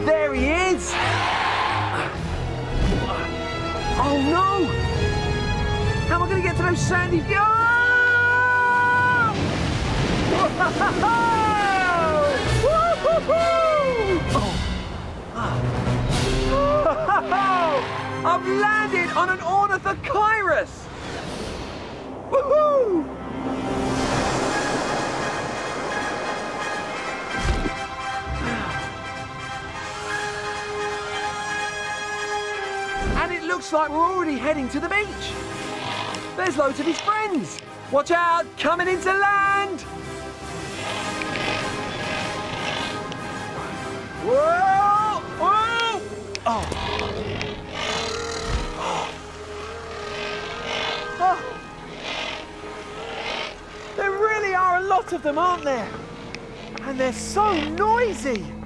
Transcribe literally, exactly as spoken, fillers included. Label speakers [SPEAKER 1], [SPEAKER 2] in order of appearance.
[SPEAKER 1] There he is! Oh no! How am I going to get to those sandy... Oh! Oh. I've landed on an Orinthocheirus! Woohoo! And it looks like we're already heading to the beach. There's loads of his friends. Watch out, coming into land. Whoa! Whoa! Oh. Oh. Oh. There really are a lot of them, aren't there? And they're so noisy.